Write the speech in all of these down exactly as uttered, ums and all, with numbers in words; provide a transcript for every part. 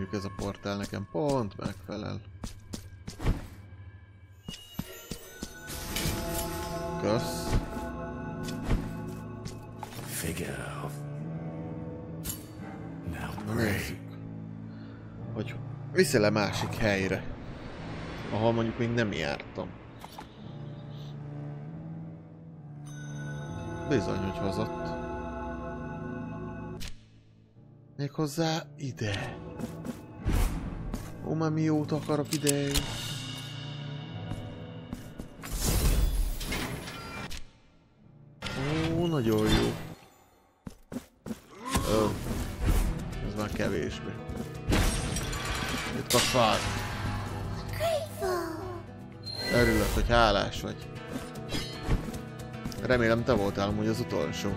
mondjuk ez a portál nekem pont megfelel. Kösz. Na nézzük. Hogy viszel le másik helyre, ahol mondjuk még nem jártam. Bizony, hogy hozott. Méghozzá ide. Ó, már mióta akarok ide. Ó, nagyon jó. Ó, ez már kevésbé. Itt a fát. Örülök, hogy hálás vagy. Remélem te voltál amúgy az utolsó.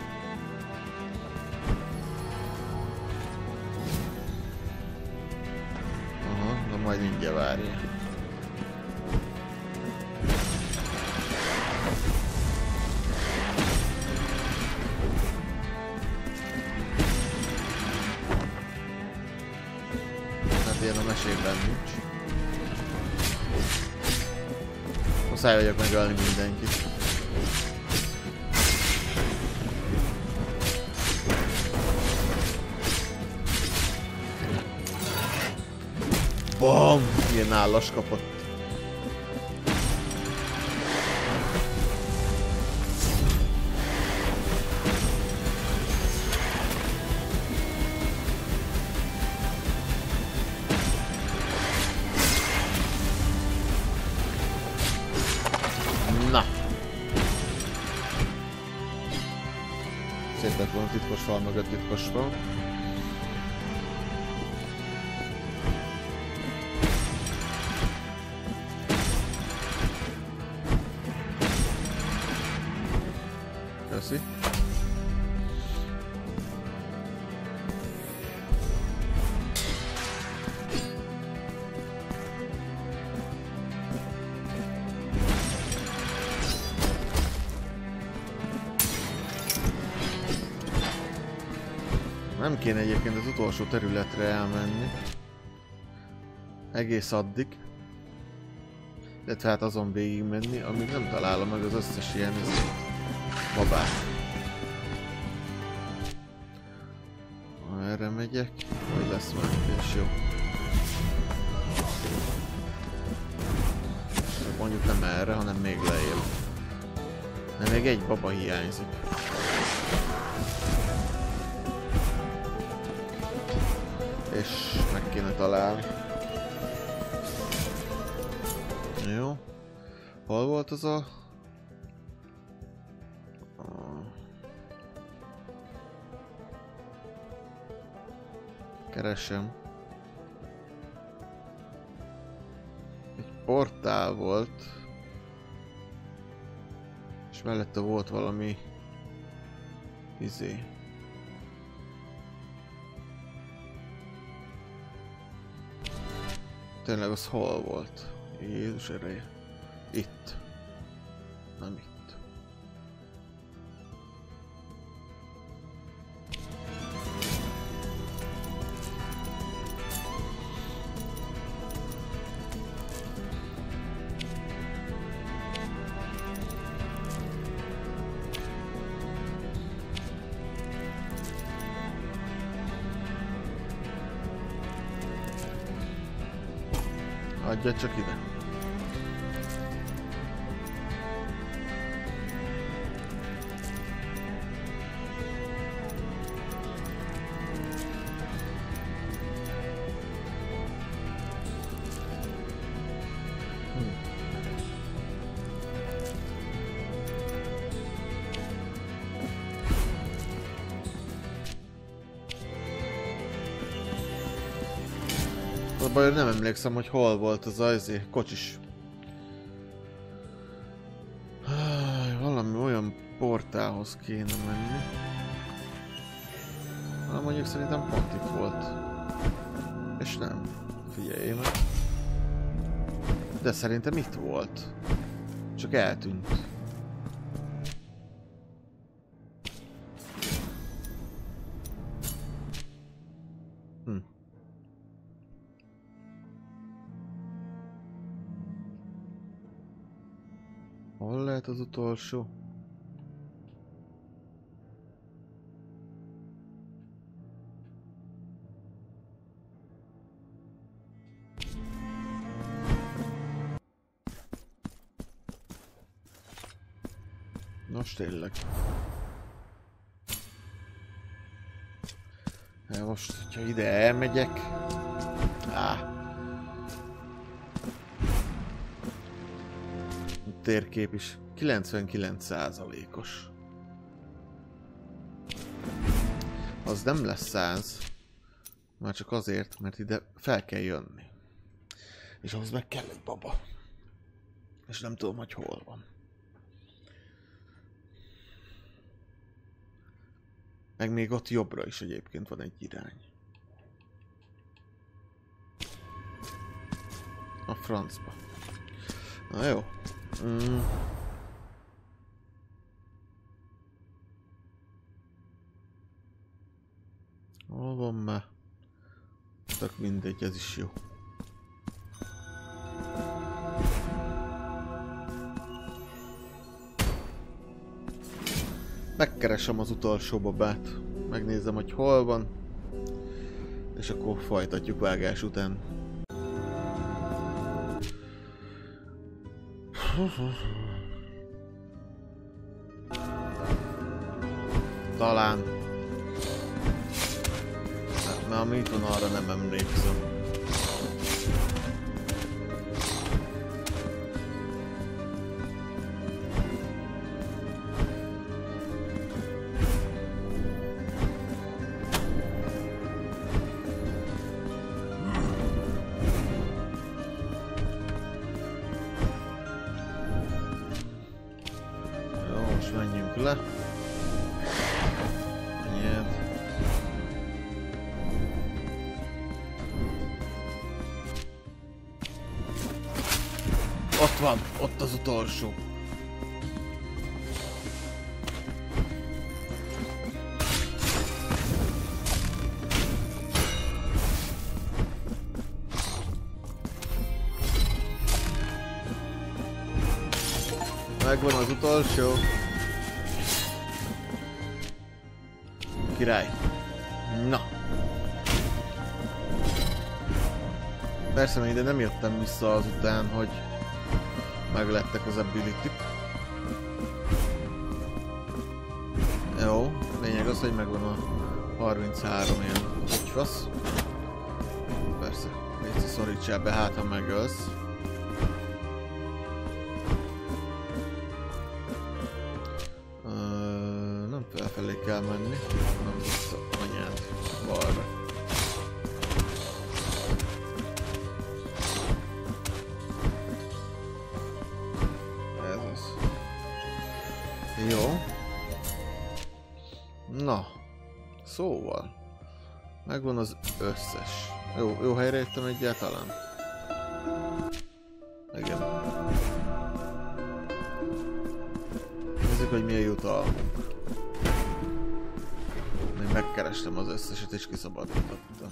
Aha, na majd mindjárt várja. Hát ilyen a mesében nincs. Muszáj vagyok megölni mindenkit. Bam! Ilyen állas kapott. Na! Szép lett volna titkos fal mögött titkos fal. Köszi. Nem kéne egyébként az utolsó területre elmenni. Egész addig. Illetve hát azon végig menni, amíg nem találom meg az összes ilyen babát. Ha erre megyek, majd lesz már és jó. Mondjuk nem erre, hanem még lejjebb. De még egy baba hiányzik. És meg kéne találni. Jó. Hol volt az a... Keresem. Egy portál volt. És mellette volt valami... izé. Tényleg az hol volt? Jézus ereje. Itt. Nem itt. Adja csak ide. Baj, nem emlékszem, hogy hol volt az ajzé, kocsis. Valami olyan portálhoz kéne menni. Na, mondjuk szerintem pont itt volt. És nem. Figyelj meg. De szerintem itt volt. Csak eltűnt. Hm. lehet az utolsó? Nos tényleg. De most, hogyha ide elmegyek... Á. A térkép is kilencvenkilenc százalékos. Az nem lesz száz. Már csak azért, mert ide fel kell jönni. És ahhoz meg kell egy baba. És nem tudom, hogy hol van. Meg még ott jobbra is egyébként van egy irány. A francba. Na jó. Mm. Hol van már? Tök mindegy, ez is jó. Megkeresem az utolsó babát. Megnézem, hogy hol van. És akkor folytatjuk vágás után. Talán. Hát, mert amit van, arra nem emlékszem. Le. Ilyen. Ott van, ott az utolsó. Megvan az utolsó. Király. Na. Persze, még ide nem jöttem vissza azután, hogy meglettek az ability-k. Jó, lényeg az, hogy megvan a harminchárom ilyen fasz. Persze, légy szorítsál be, hát ha megölsz. Felfelé kell menni, nem vissza anyád balra. Ez az. Jó. Na. Szóval. Megvan az összes. Jó, jó helyre jöttem egyáltalán. Igen. Nézzük, hogy milyen jutalmunk. Megkerestem az összeset és kiszabadítottam.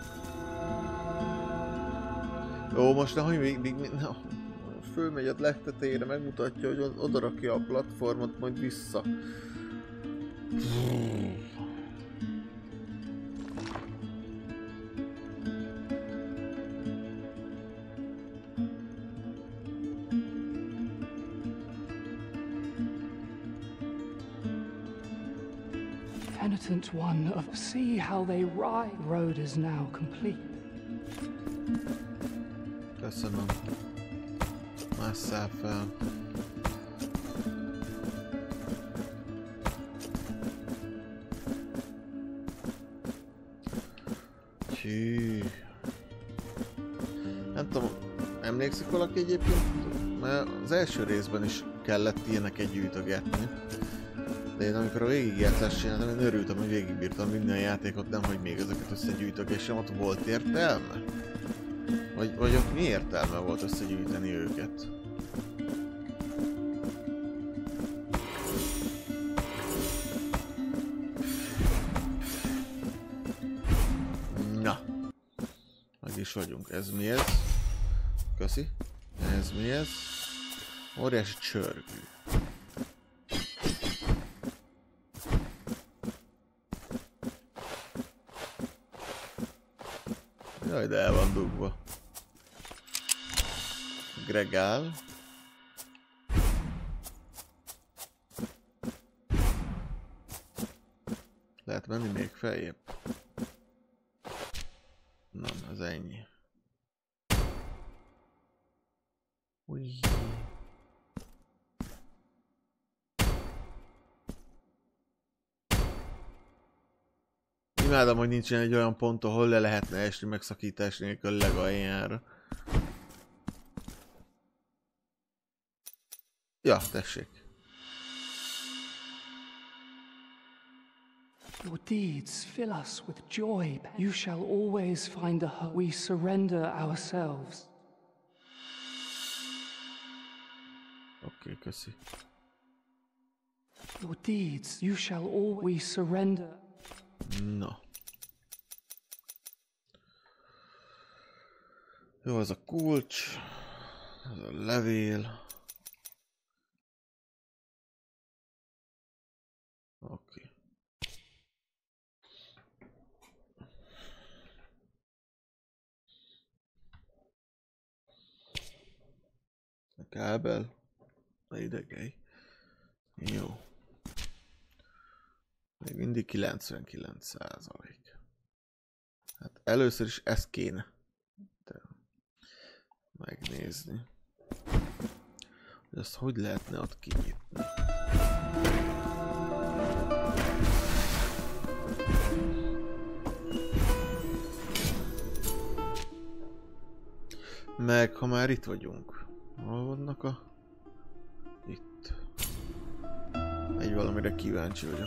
Jó, most nehogy még, még, még no, fölmegy a legtetejére, megmutatja, hogy oda rakja a platformot, majd vissza. Penitent one of see how they ride. Road is now complete. Köszönöm. Másszál fel. Hű. Nem tudom, emlékszik valaki egyébként? Mert az első részben is kellett ilyeneket gyűjtögetni. De én amikor a végigjátszást csináltam, én örültem, hogy végigbírtam minden játékot, nem hogy még ezeket összegyűjtögessem, ott volt értelme? Vagy, vagy ott mi értelme volt összegyűjteni őket? Na. Meg is vagyunk. Ez mi ez? Köszi. Ez mi ez? Óriási csörgő. Jaj, de el van dugva. Gregál. Lehet menni még feljebb? Nem, ez ennyi. Ujj. Imádom, hogy nincsen egy olyan pont, ahol le lehetne esni megszakítás nélkül legaljára. Ja, tessék. Your deeds fill us with joy. You shall always find a home. We surrender ourselves. Oké, okay, köszi. Your deeds, you shall always surrender. Na. Jó, az a kulcs. Ez a levél. Oké. Okay. A kábel. A idegei. Jó. Még mindig kilencvenkilenc százalék. Hát először is ezt kéne megnézni. Hogy azt hogy lehetne ott kinyitni. Meg ha már itt vagyunk. Hol vannak a... Itt. Egy valamire kíváncsi vagyok.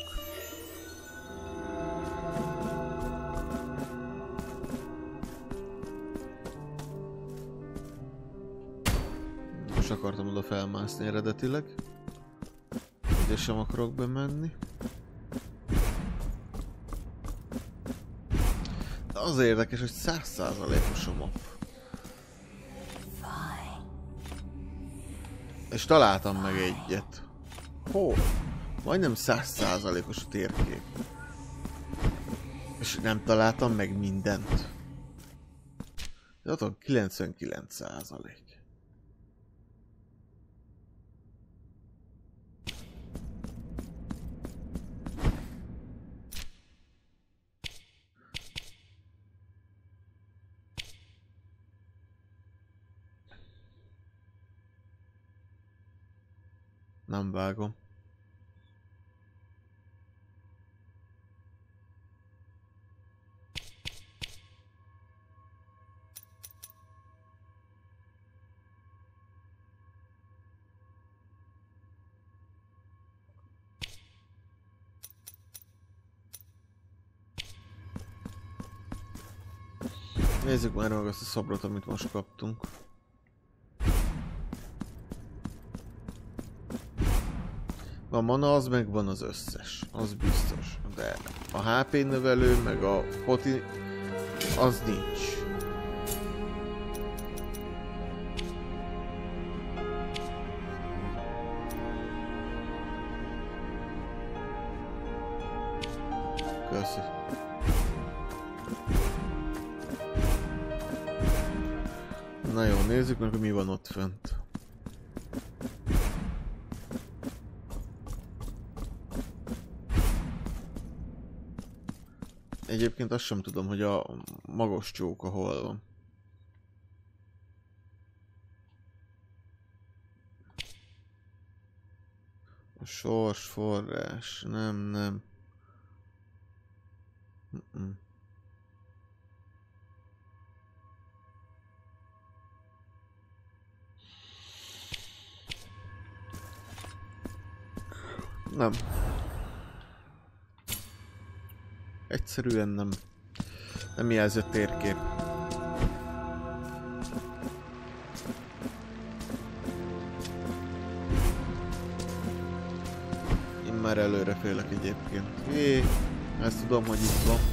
Most akartam oda felmászni eredetileg. Ide sem akarok bemenni. De az érdekes, hogy száz százalékos a map. És találtam meg egyet. Hol? Majdnem száz százalékos a térkép. És nem találtam meg mindent. De ott van kilencvenkilenc százalék. Nem vágom. Nézzük már meg azt a szobrot, amit most kaptunk. Van mana, az meg van az összes, az biztos. De a há pé növelő, meg a poti, az nincs. Köszi. Na jó, nézzük meg, hogy mi van ott fent. Egyébként azt sem tudom, hogy a magos csóka hol van. A sorsforrás, nem, nem. Mm-mm. Nem. Egyszerűen nem. Nem jelzi a térkép. Én már előre félek egyébként. Hé, ezt tudom, hogy itt van.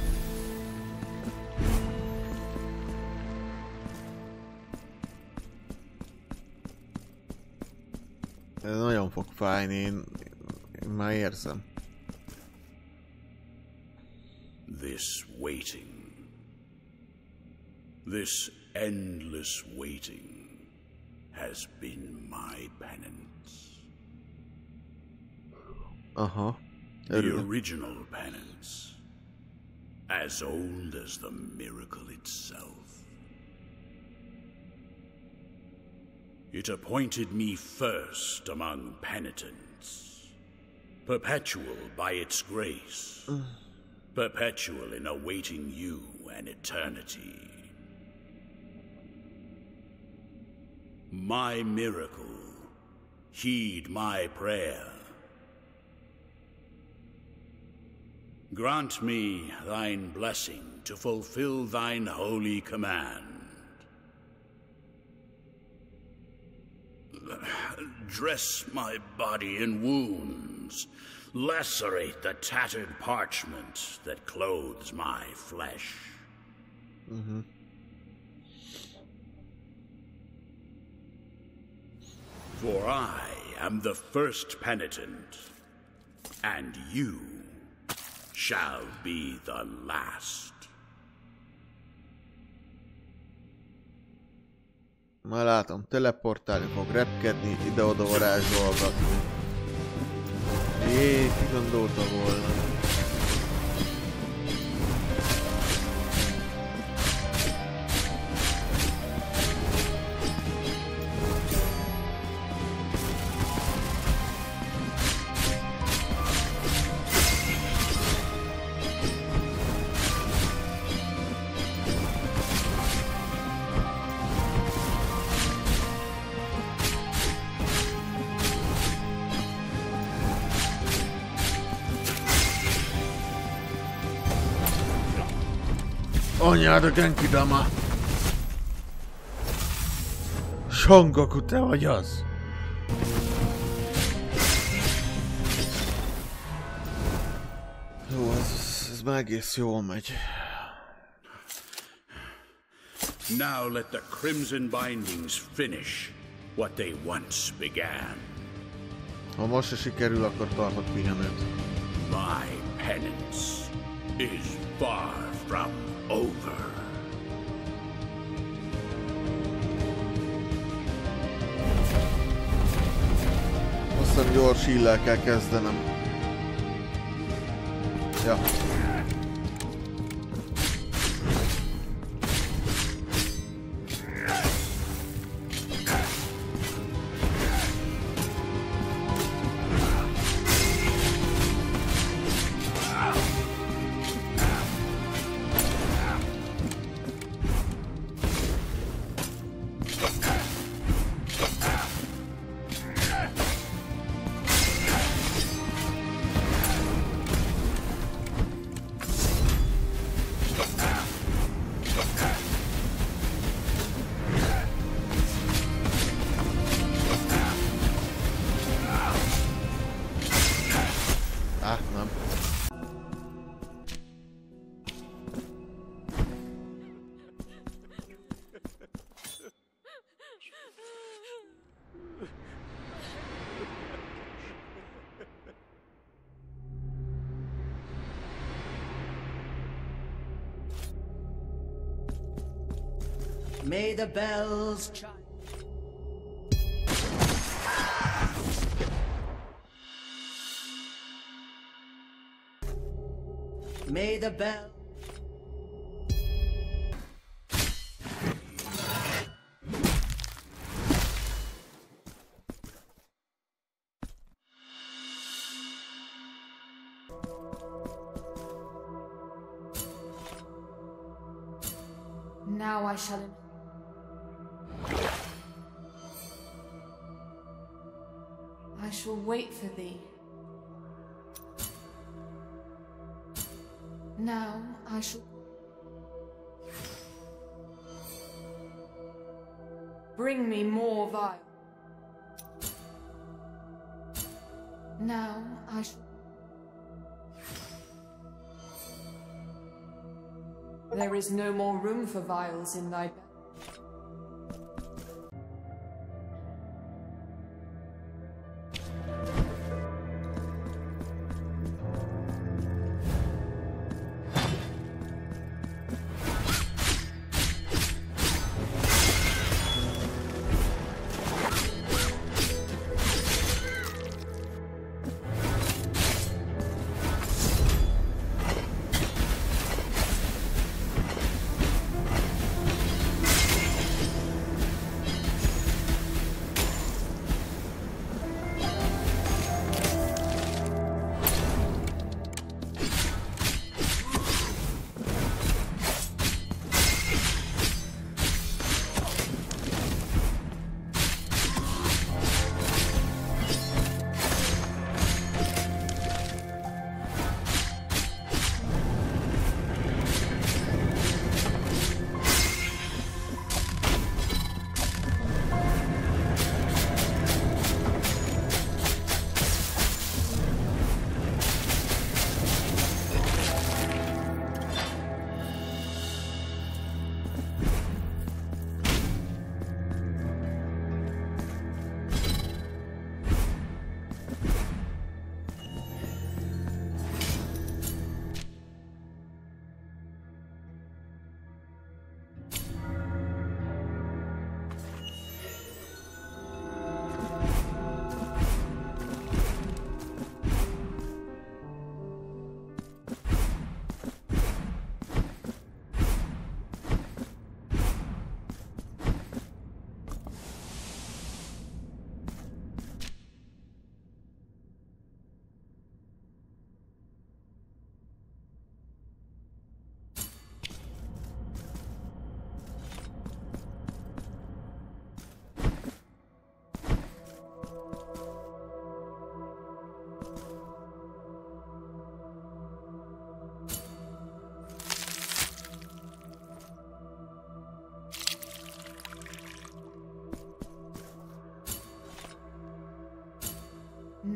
Ez nagyon fog fájni, én, én már érzem. This waiting. This endless waiting has been my penance. Aha. The Örülök. original penance. As old as the miracle itself. It appointed me first among penitents. Perpetual by its grace. Mm. Perpetual in awaiting you an eternity. My miracle, heed my prayer. Grant me thine blessing to fulfill thine holy command. Dress my body in wounds, lacerate the tattered parchment that clothes my flesh. Mm-hmm. For I am the first penitent, and you shall be the last. Már látom, teleportálni fog, repkedni, ide-oda varázsolgatni. Jé, ki gondolta volna. Anyád a Genkidama! Songoku, te vagy az! Jó, ez, ez már egész jól megy. Now let the crimson bindings finish what they once began. Ha most se sikerül, akkor tartok pihenőt. My penance is far from over. Aztán gyors híllel kell kezdenem. Ja. May the bells chime. May the bell. Now I shall. I shall wait for thee. Now I shall bring me more vial. Now I shall. There is no more room for vials in thy bed.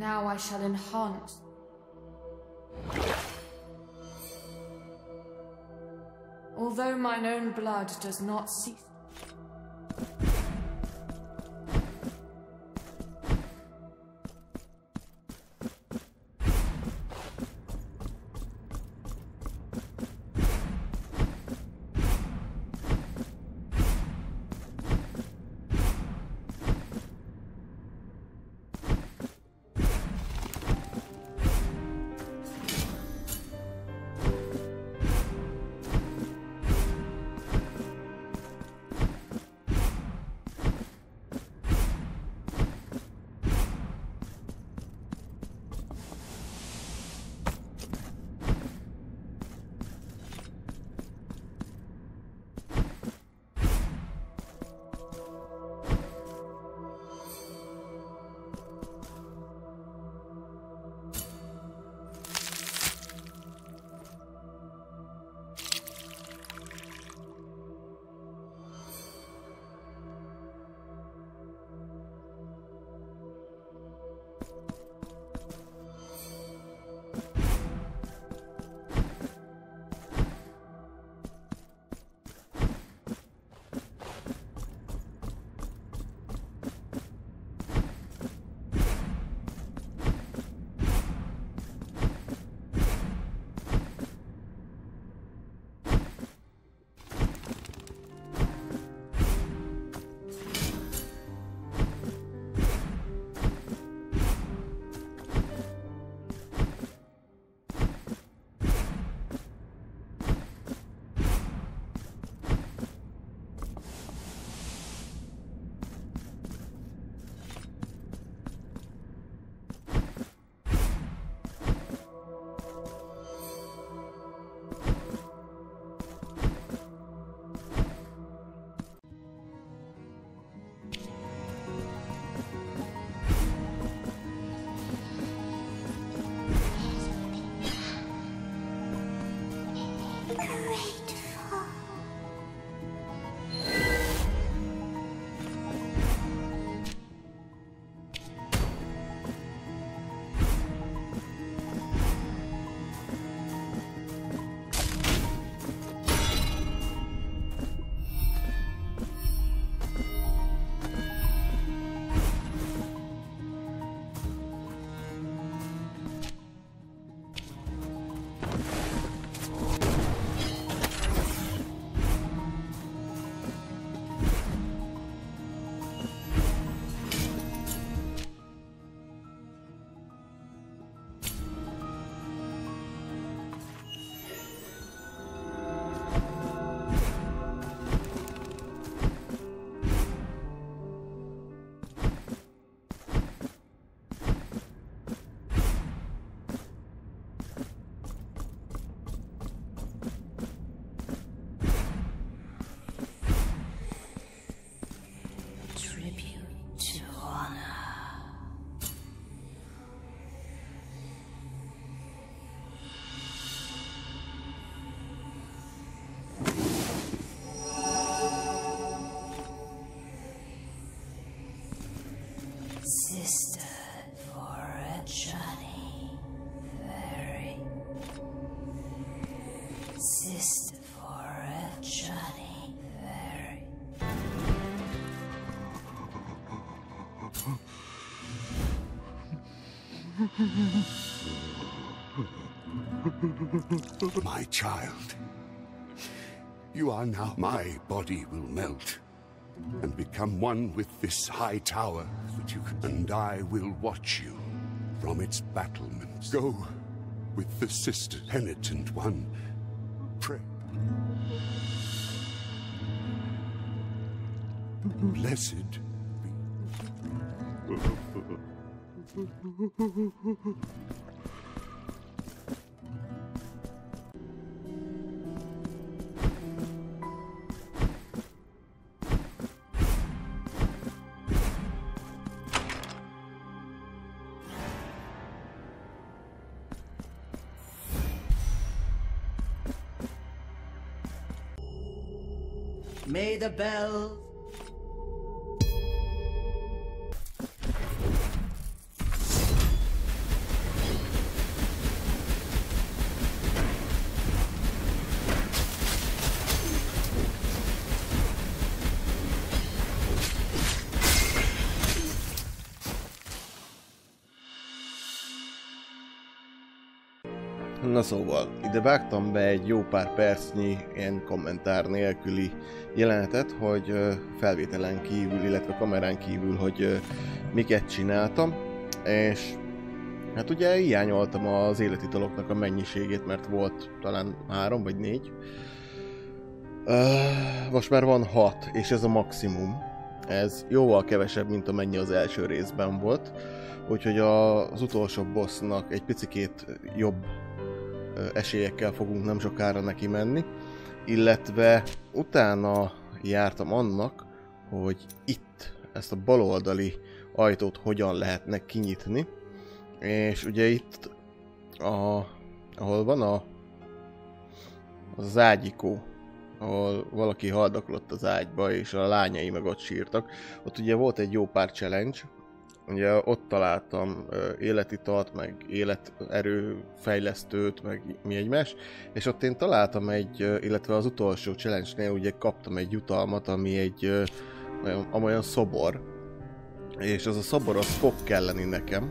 Now I shall enhance. Although mine own blood does not cease. My child, you are now. My body will melt and become one with this high tower that you can. And I will watch you from its battlements. Go with the sister, penitent one. Pray. Blessed be. May the bells Na szóval, ide vágtam be egy jó pár percnyi ilyen kommentár nélküli jelenetet, hogy felvételen kívül, illetve kamerán kívül, hogy miket csináltam, és hát ugye hiányoltam az életitaloknak a mennyiségét, mert volt talán három vagy négy. Most már van hat, és ez a maximum. Ez jóval kevesebb, mint amennyi az első részben volt, úgyhogy az utolsó bossnak egy picikét jobb esélyekkel fogunk nem sokára neki menni, illetve utána jártam annak, hogy itt ezt a baloldali ajtót hogyan lehetne kinyitni, és ugye itt, a, ahol van a, az, az ágyikó, ahol valaki haldoklott az ágyba, és a lányai meg ott sírtak, ott ugye volt egy jó pár challenge. Ugye ott találtam uh, életitalt, meg életerőfejlesztőt, meg mi egymás, és ott én találtam egy, uh, illetve az utolsó challenge-nél ugye kaptam egy jutalmat, ami egy uh, olyan, olyan szobor, és az a szobor az fog kelleni nekem.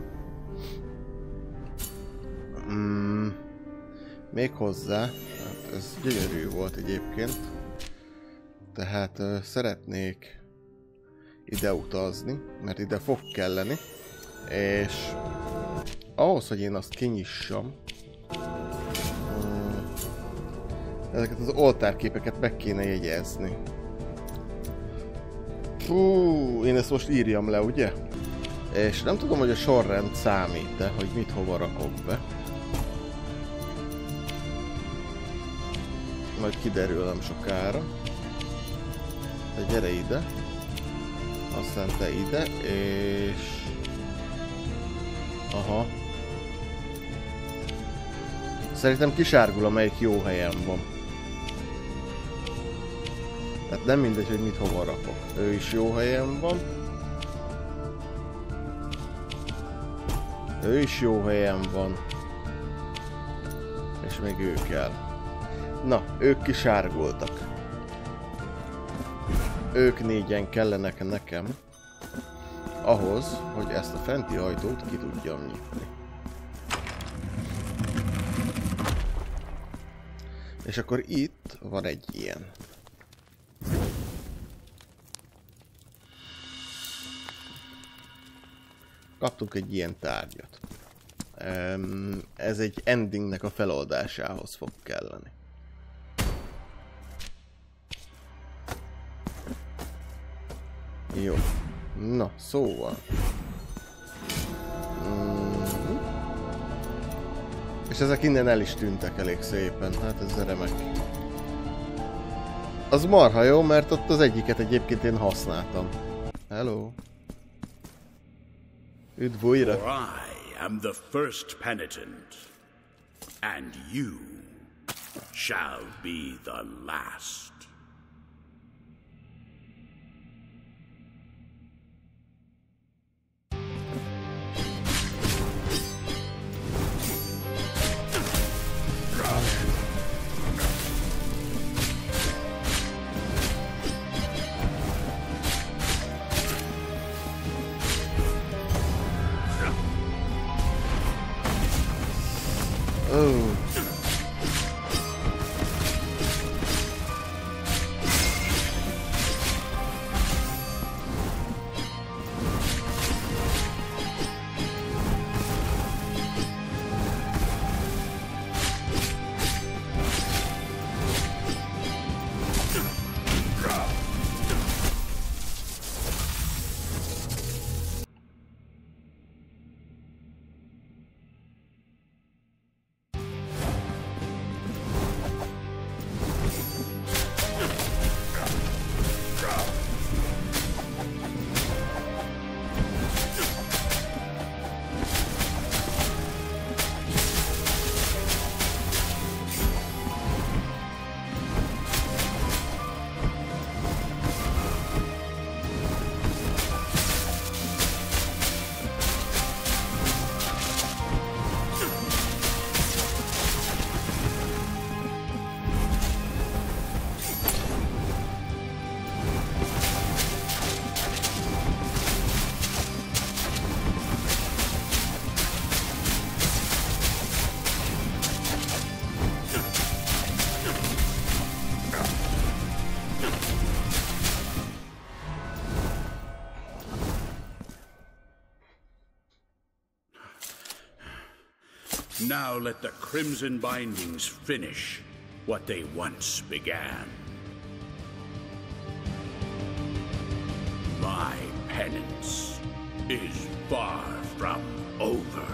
Mm, még hozzá, hát ez gyönyörű volt egyébként, tehát uh, szeretnék ide utazni, mert ide fog kelleni, és ahhoz, hogy én azt kinyissam, ezeket az oltárképeket meg kéne jegyezni. Hú, én ezt most írjam le, ugye? És nem tudom, hogy a sorrend számít-e, hogy mit hova rakok be. Majd kiderül nem sokára. De gyere ide. Aztán te ide, és... Aha. Szerintem kisárgul, amelyik jó helyen van. Tehát nem mindegy, hogy mit hova rakok. Ő is jó helyen van. Ő is jó helyen van. És még ő kell. Na, ők kisárgultak. Ők négyen kellenek nekem ahhoz, hogy ezt a fenti ajtót ki tudjam nyitni. És akkor itt van egy ilyen. Kaptunk egy ilyen tárgyat. Ez egy endingnek a feloldásához fog kelleni. Jó. Na, szóval. Mm. És ezek innen el is tűntek elég szépen. Hát ez remek. Az marha jó, mert ott az egyiket egyébként én használtam. Hello. Üdv újra. For I am the first penitent, and you shall be the last. Oh. Now let the Crimson Bindings finish what they once began. My penance is far from over.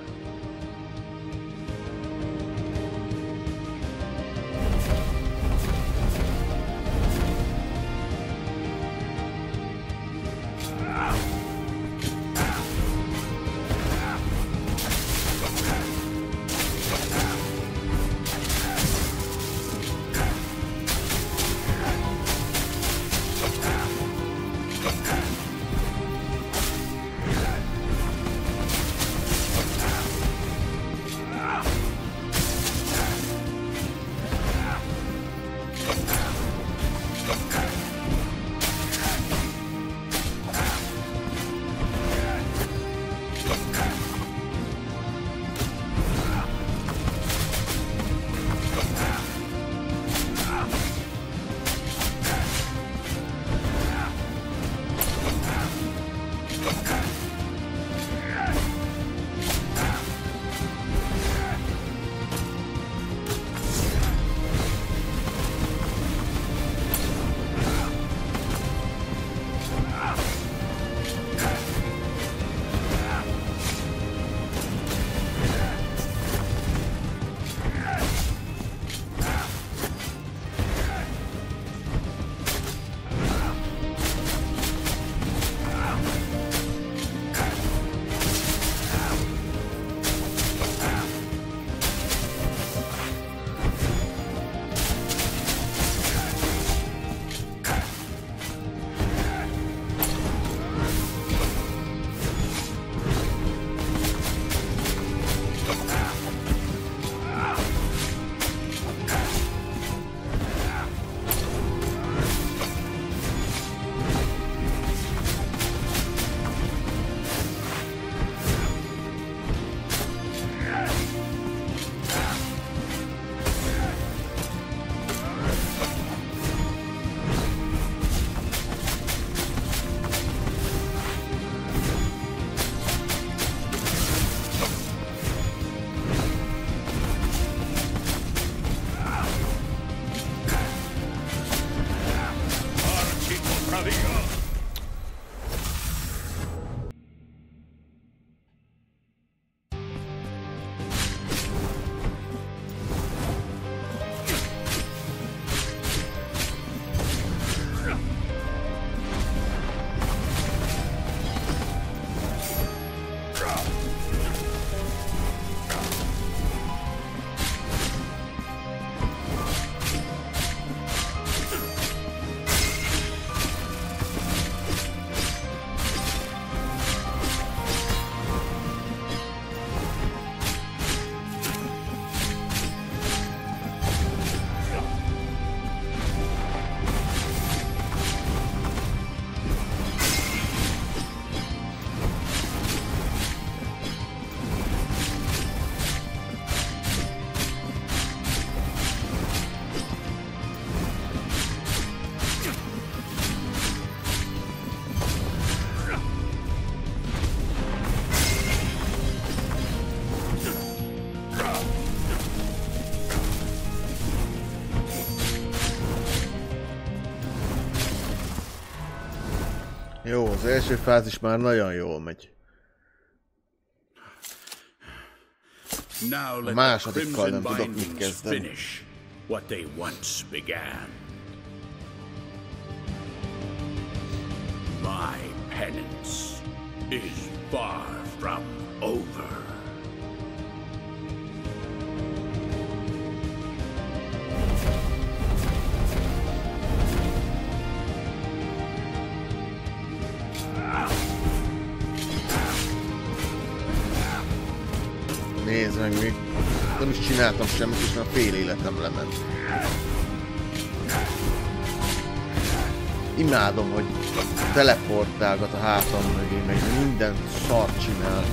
Jó, az első fázis már nagyon jól megy. A másodikkal nem tudok mit kezdeni. What they once began. My penance is far from over. Nézd meg, még nem is csináltam semmit, és már fél életem lement. Imádom, hogy teleportálgat a hátam mögé, meg minden szart csinál.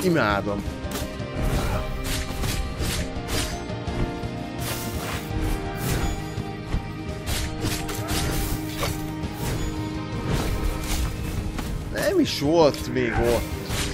Imádom. Nem is volt még ott.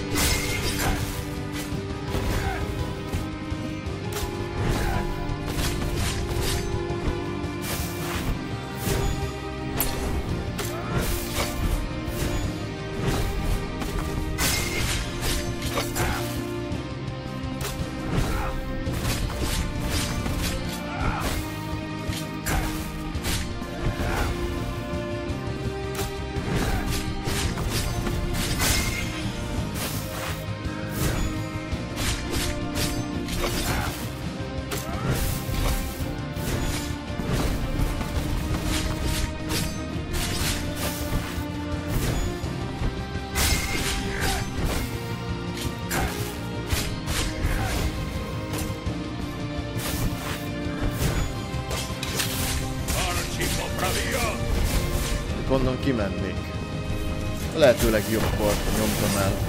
Onnan kimennék. A lehető legjobbkor nyomtam el.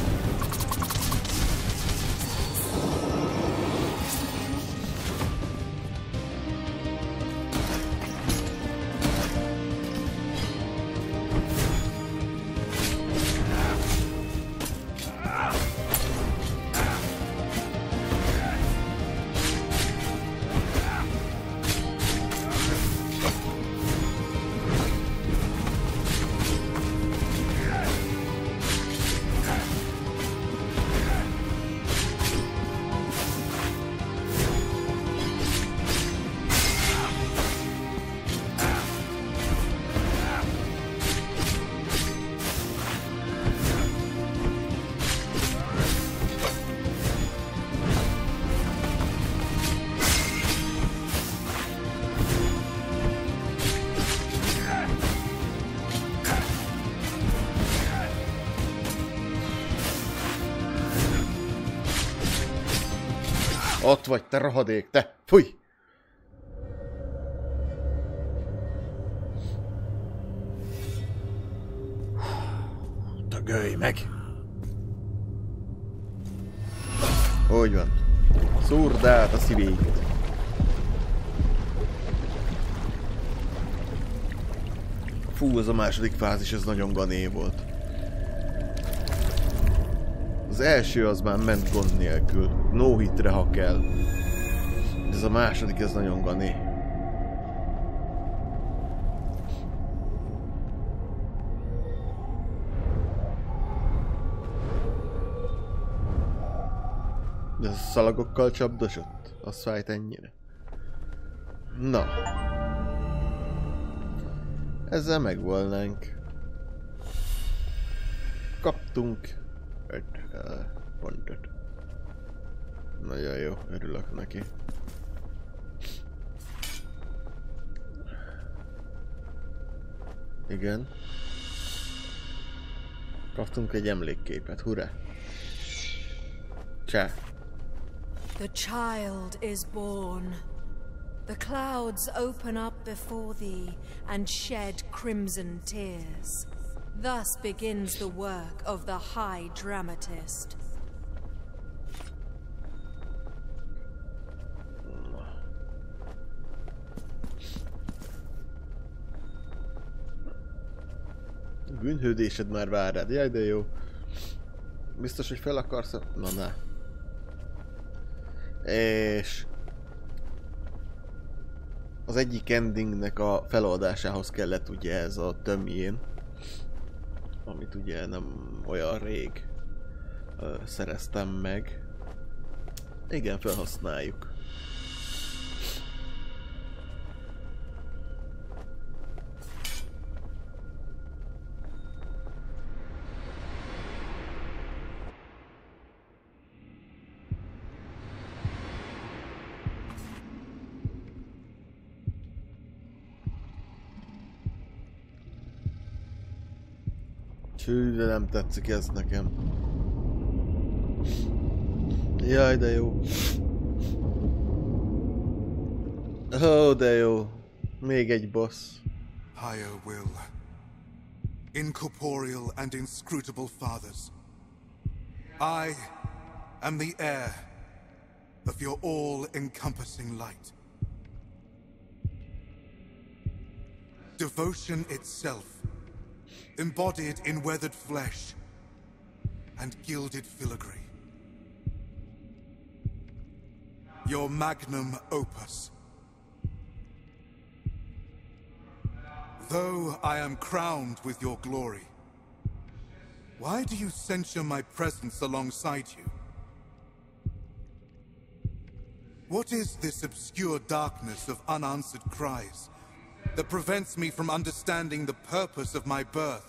Ott vagy, te rohadék, te! Fúj! Dögölj meg! Úgy van. Szúrd át a szívét. Fú, ez a második fázis, ez nagyon gané volt. Az első az már ment gond nélkül. No hitre, ha kell. Ez a második, ez nagyon gané. De ez a szalagokkal csapdosott? Az fájt ennyire? Na. Ezzel megvolnánk. Kaptunk öt uh, pontot. Nagyon jó, örülök neki. Igen. Kaptunk egy emlékképet, hurrá! Csá! The child is born. The clouds open up before thee and shed crimson tears. Thus begins the work of the High Dramatist. Bűnhődésed már vár rád, jaj de jó. Biztos, hogy fel akarsz? Na, na. És... az egyik endingnek a feloldásához kellett ugye ez a tömjén. Amit ugye nem olyan rég ö, szereztem meg. Igen, felhasználjuk. Hű, de nem tetszik ez nekem. Jaj, de jó. Ó, oh, de jó. Még egy boss. Higher will. Incorporeal and inscrutable fathers. I am the heir of your all-encompassing light. Devotion itself, embodied in weathered flesh and gilded filigree. Your magnum opus. Though I am crowned with your glory, why do you censure my presence alongside you? What is this obscure darkness of unanswered cries that prevents me from understanding the purpose of my birth?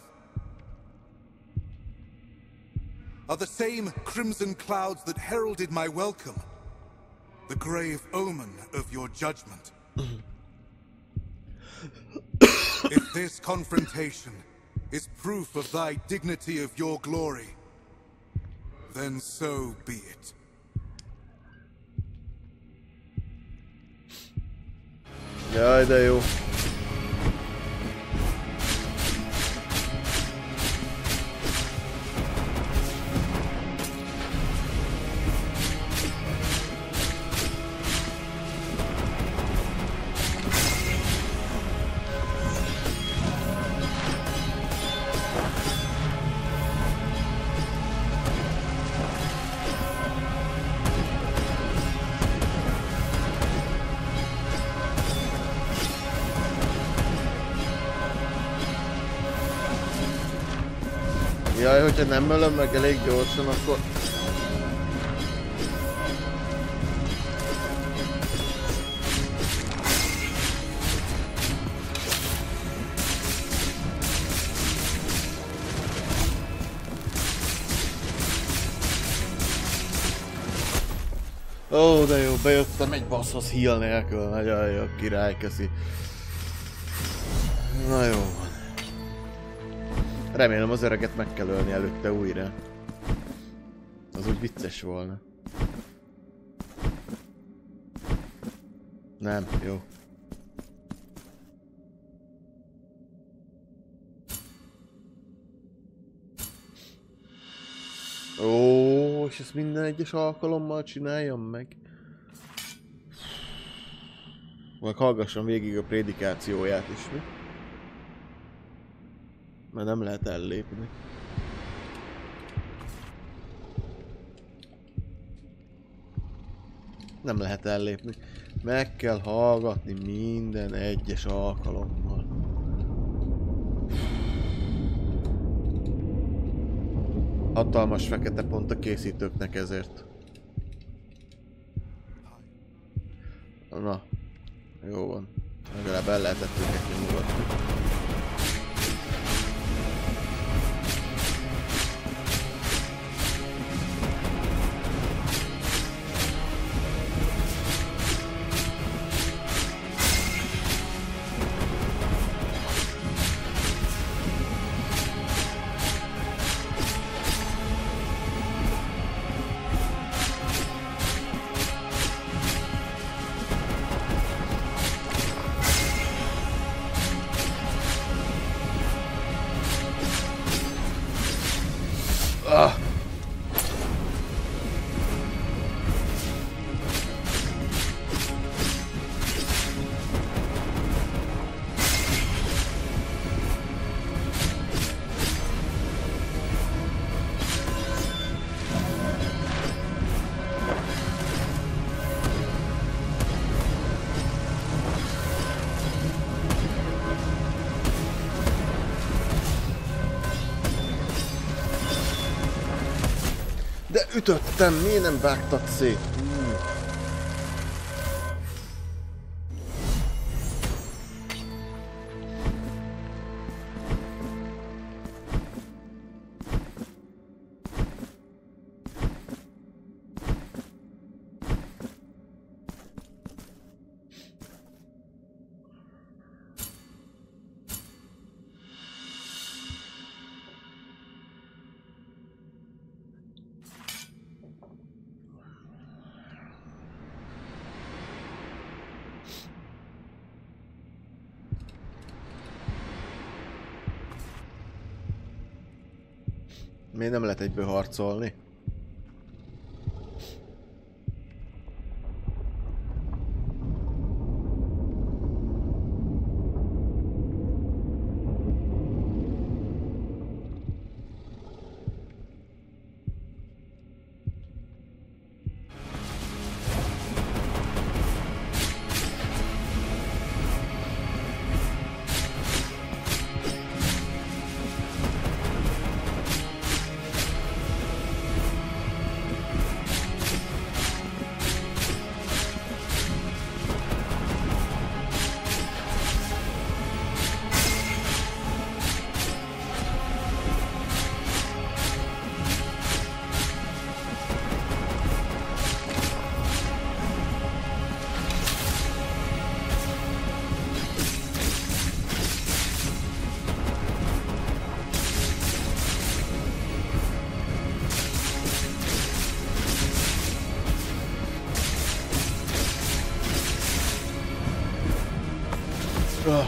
Are the same crimson clouds that heralded my welcome the grave omen of your judgment? If this confrontation is proof of thy dignity of your glory, then so be it. Jaj, de jó. Jaj, hogyha nem ölöm meg elég gyorsan, akkor... Ó, de jó, bejöttem egy basszus heal nélkül, nagyon jó, király, köszi. Na jó. Remélem az öreget meg kell ölni előtte újra. Az úgy vicces volna. Nem, jó. Ó, és ezt minden egyes alkalommal csináljam meg. Vagy hallgassam végig a prédikációját is, mi? Mert nem lehet ellépni. Nem lehet ellépni. Meg kell hallgatni minden egyes alkalommal. Hatalmas fekete pont a készítőknek ezért. Na, jó van. Legalább el lehetett őket nyomogatni. Ah. De ütöttem, miért nem vágtad szét? Hmm. Miért nem lehet egyből harcolni? Ah.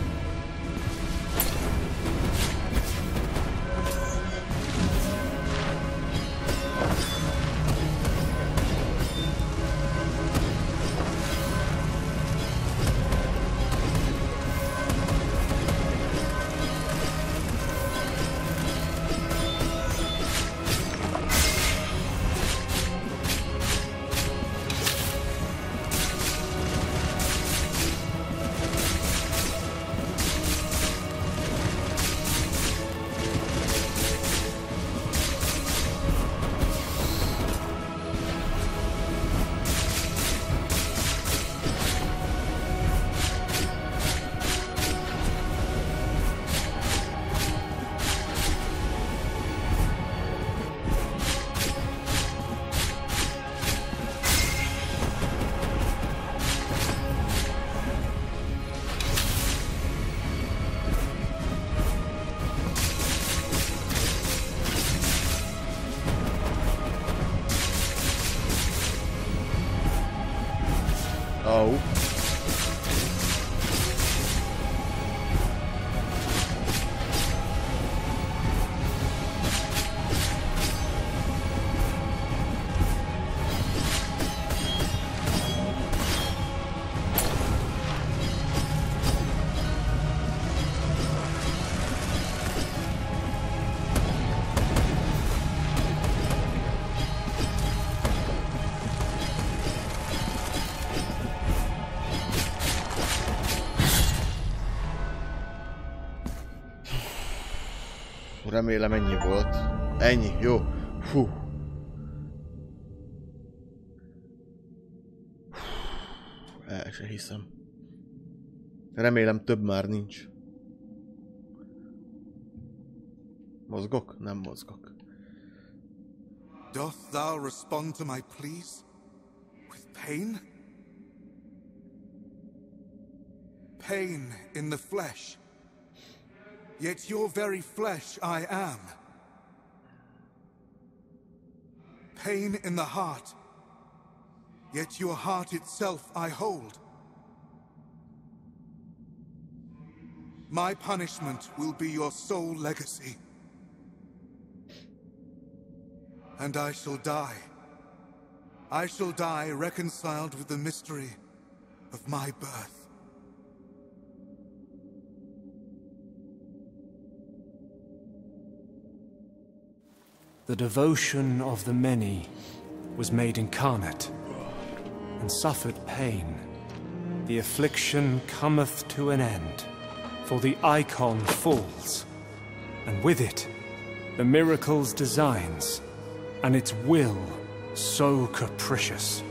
Oh. Remélem ennyi volt. Ennyi, jó. Hú. El se hiszem. Remélem több már nincs. Mozgok? Nem mozgok. Doth thou respond to my pleas? With pain? Pain in the flesh. Yet your very flesh I am. Pain in the heart. Yet your heart itself I hold. My punishment will be your sole legacy. And I shall die. I shall die reconciled with the mystery of my birth. The devotion of the many was made incarnate, and suffered pain. The affliction cometh to an end, for the icon falls, and with it, the miracle's designs, and its will so capricious.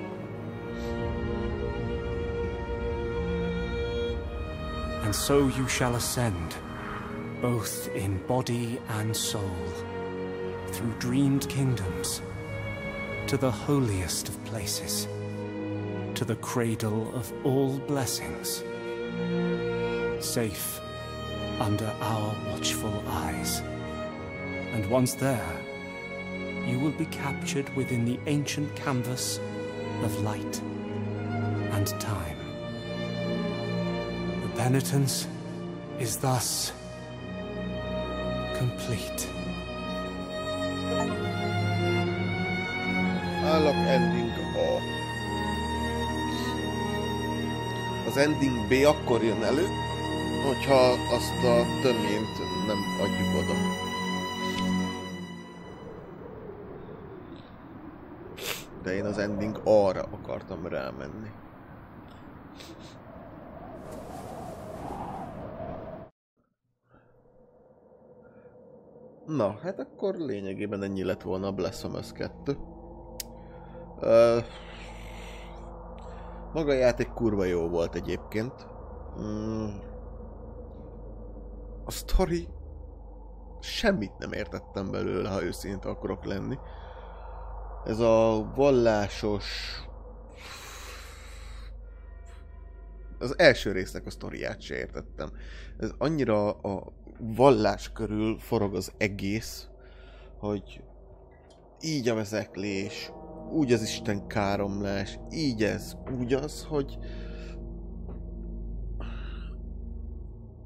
And so you shall ascend, both in body and soul, through dreamed kingdoms, to the holiest of places, to the cradle of all blessings, safe under our watchful eyes. And once there, you will be captured within the ancient canvas of light and time. The penitence is thus complete. Állok ending A. Az ending B akkor jön elő, hogyha azt a töményt nem adjuk oda. De én az ending A-ra akartam rámenni. Na, hát akkor lényegében ennyi lett volna a Blasphemous kettő. Uh, maga a játék kurva jó volt egyébként. Mm. A sztori... Semmit nem értettem belőle, ha őszinte akarok lenni. Ez a vallásos... Az első résznek a sztoriát se értettem. Ez annyira a vallás körül forog az egész, hogy így a vezeklés, úgy az Isten káromlás, így ez, úgy az, hogy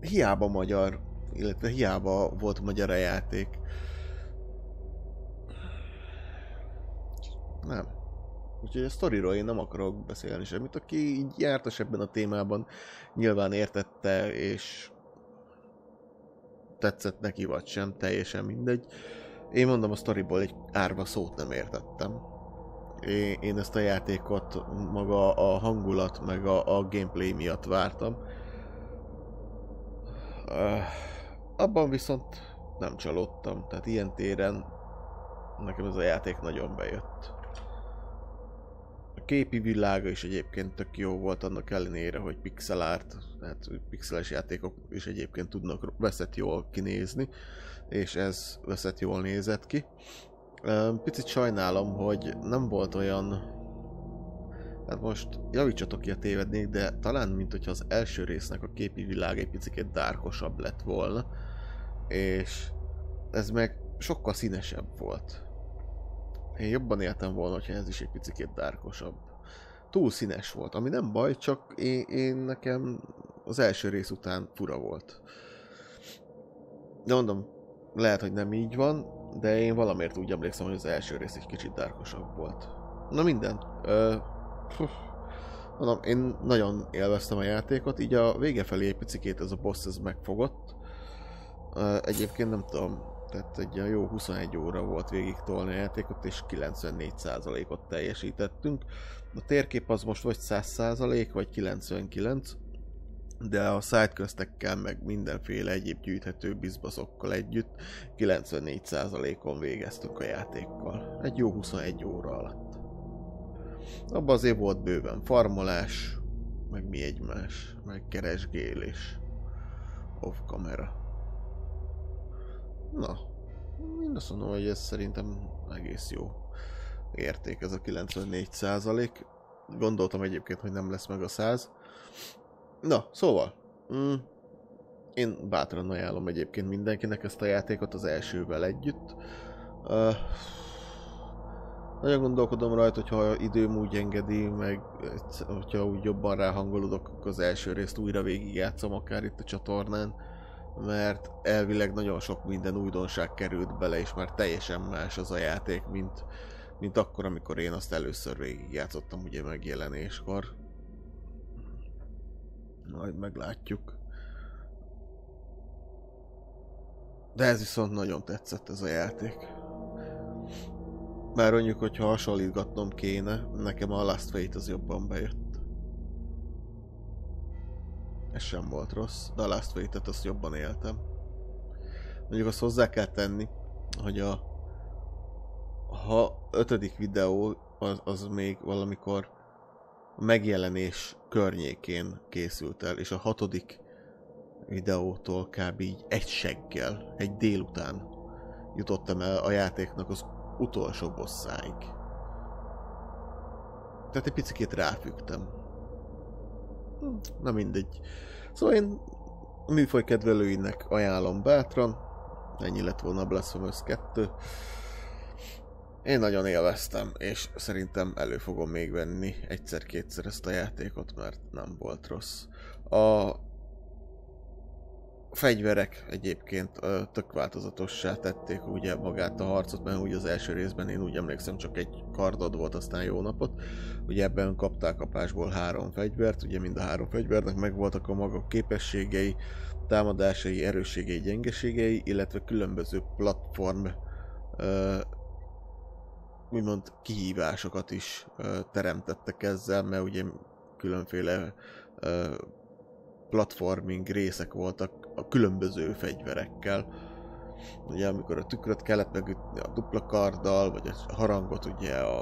hiába magyar, illetve hiába volt magyar a játék. Nem. Úgyhogy a sztoriról én nem akarok beszélni semmit. Aki így jártas ebben a témában, nyilván értette, és tetszett neki vagy sem, teljesen mindegy. Én mondom, a sztoriból egy árva szót nem értettem. Én ezt a játékot maga a hangulat, meg a, a gameplay miatt vártam. Uh, abban viszont nem csalódtam, tehát ilyen téren nekem ez a játék nagyon bejött. A képi világa is egyébként tök jó volt, annak ellenére, hogy pixel art, tehát pixeles játékok is egyébként tudnak veszett jól kinézni, és ez veszett jól nézett ki. Picit sajnálom, hogy nem volt olyan, hát most javítsatok ki, a tévednék, de talán mint hogyha az első résznek a képi világ egy picit dárkosabb lett volna, és ez meg sokkal színesebb volt. Én jobban éltem volna, hogyha ez is egy picit dárkosabb. Túl színes volt, ami nem baj, csak én, én nekem az első rész után fura volt. De mondom, lehet, hogy nem így van, de én valamiért úgy emlékszem, hogy az első rész egy kicsit dárkosabb volt. Na minden. Ö, mondom, én nagyon élveztem a játékot, így a vége felé egy picikét ez a boss ez megfogott. Ö, egyébként nem tudom, tehát egy jó huszonegy óra volt végig tolni a játékot, és kilencvennégy százalékot teljesítettünk. A térkép az most vagy száz százalék, vagy kilencvenkilenc, de a sidequestekkel, meg mindenféle egyéb gyűjthető bizbaszokkal együtt kilencvennégy százalékon végeztünk a játékkal. Egy jó huszonegy óra alatt. Abban azért volt bőven farmolás, meg mi egymás, meg keresgélés off camera. Na, én azt mondom, hogy ez szerintem egész jó érték, ez a kilencvennégy százalék. Gondoltam egyébként, hogy nem lesz meg a száz. Na, szóval, mm, én bátran ajánlom egyébként mindenkinek ezt a játékot az elsővel együtt. Uh, nagyon gondolkodom rajta, hogyha időm úgy engedi, meg hogyha úgy jobban ráhangolódok, akkor az első részt újra végigjátszom akár itt a csatornán, mert elvileg nagyon sok minden újdonság került bele, és már teljesen más az a játék, mint, mint akkor, amikor én azt először végigjátszottam ugye megjelenéskor. Majd meglátjuk. De ez viszont nagyon tetszett ez a játék. Bár mondjuk, hogyha hasonlítgatnom kéne, nekem a Last Fate az jobban bejött. Ez sem volt rossz, de a Last Fate-et azt jobban éltem. Mondjuk azt hozzá kell tenni, hogy a ha ötödik videó az, az még valamikor megjelenés környékén készült el, és a hatodik videótól kb. Így egy seggel, egy délután jutottam el a játéknak az utolsó bosszáig. Tehát egy picikét ráfügtem. Na mindegy. Szóval én a műfaj kedvelőinek ajánlom bátran. Ennyi lett volna a Blasphemous kettő. Én nagyon élveztem, és szerintem elő fogom még venni egyszer-kétszer ezt a játékot, mert nem volt rossz. A fegyverek egyébként tök változatossá tették ugye magát a harcot, mert ugye az első részben én úgy emlékszem csak egy kardod volt, aztán jó napot. Ugye ebben kaptál kapásból három fegyvert, ugye mind a három fegyvernek megvoltak a maga képességei, támadásai, erősségei, gyengeségei, illetve különböző platform uh, úgymond kihívásokat is uh, teremtettek ezzel, mert ugye különféle uh, platforming részek voltak a különböző fegyverekkel. Ugye amikor a tükröt kellett megütni a dupla karddal, vagy a harangot ugye a,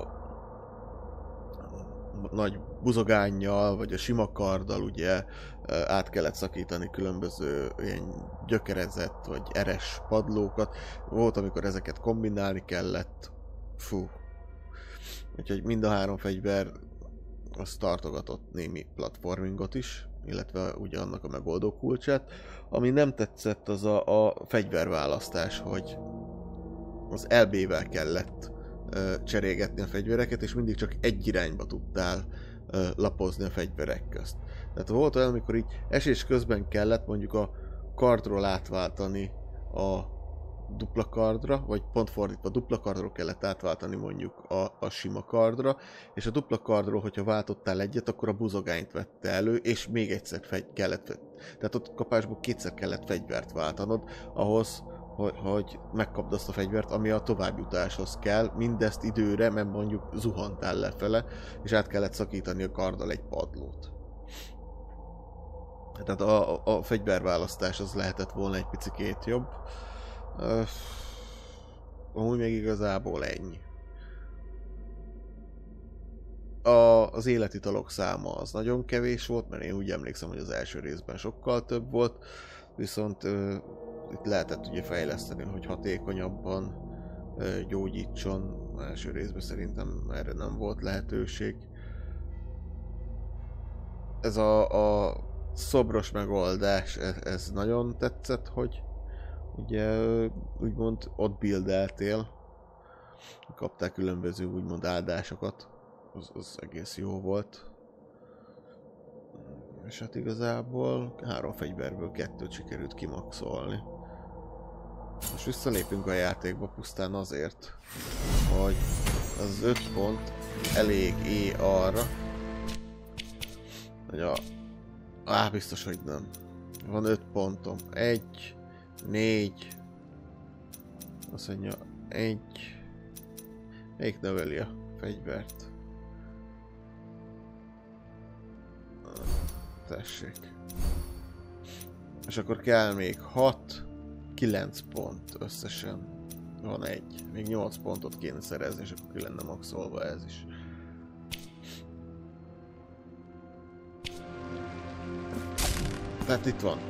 a nagy buzogánnyal, vagy a sima karddal ugye át kellett szakítani különböző ilyen gyökerezett, vagy eres padlókat. Volt, amikor ezeket kombinálni kellett. Fú. Úgyhogy mind a három fegyver az tartogatott némi platformingot is, illetve ugye annak a megoldó kulcsát. Ami nem tetszett, az a, a fegyverválasztás, hogy az el bé-vel kellett ö, cserélgetni a fegyvereket, és mindig csak egy irányba tudtál ö, lapozni a fegyverek közt. Tehát volt olyan, amikor így esés közben kellett mondjuk a, kardról átváltani a dupla kardra, vagy pont fordítva, dupla kardról kellett átváltani mondjuk a, a sima kardra, és a dupla kardról, hogyha váltottál egyet, akkor a buzogányt vette elő, és még egyszer fegy, kellett, tehát ott kapásból kétszer kellett fegyvert váltanod, ahhoz, hogy, hogy megkapd azt a fegyvert, ami a továbbjutáshoz kell, mindezt időre, mert mondjuk zuhantál lefele, és át kellett szakítani a karddal egy padlót. Tehát a, a, a fegyverválasztás az lehetett volna egy picikét jobb. Uh, amúgy meg igazából ennyi. A, az életitalok száma az nagyon kevés volt, mert én úgy emlékszem, hogy az első részben sokkal több volt, viszont uh, itt lehetett ugye fejleszteni, hogy hatékonyabban uh, gyógyítson. Az első részben szerintem erre nem volt lehetőség. Ez a, a szobros megoldás, ez, ez nagyon tetszett, hogy ugye úgymond ott buildeltél, kaptál különböző úgymond áldásokat, az, az egész jó volt. És hát igazából három fegyverből kettőt sikerült kimaxolni. Most visszalépünk a játékba pusztán azért, hogy az öt pont elég é arra, hogy a... Á, biztos, hogy nem. Van öt pontom. Egy, négy, azt mondja, egy, melyik növeli a fegyvert? Tessék. És akkor kell még hat, kilenc pont összesen. Van egy. Még nyolc pontot kéne szerezni, és akkor ki lenne maxolva ez is. Tehát itt van.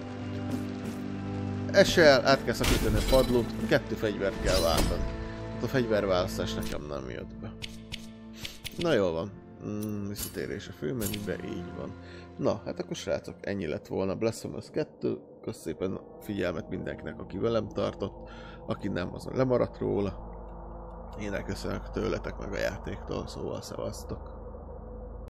Esel, át kell szakítani a padlót, kettő fegyvert kell váltani. Hát a fegyverválasztás nekem nem jött be. Na jól van. Mm, visszatérés a főmenübe, így van. Na, hát akkor srácok, ennyi lett volna Blasphemous kettő. Kösz szépen a figyelmet mindenkinek, aki velem tartott. Aki nem, azon lemaradt róla. Én elköszönök tőletek meg a játéktól, szóval szevasztok.